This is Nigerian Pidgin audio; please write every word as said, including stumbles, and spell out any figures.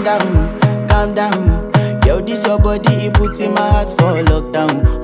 down, calm down. Yo, this your body, it puts in my heart for lockdown,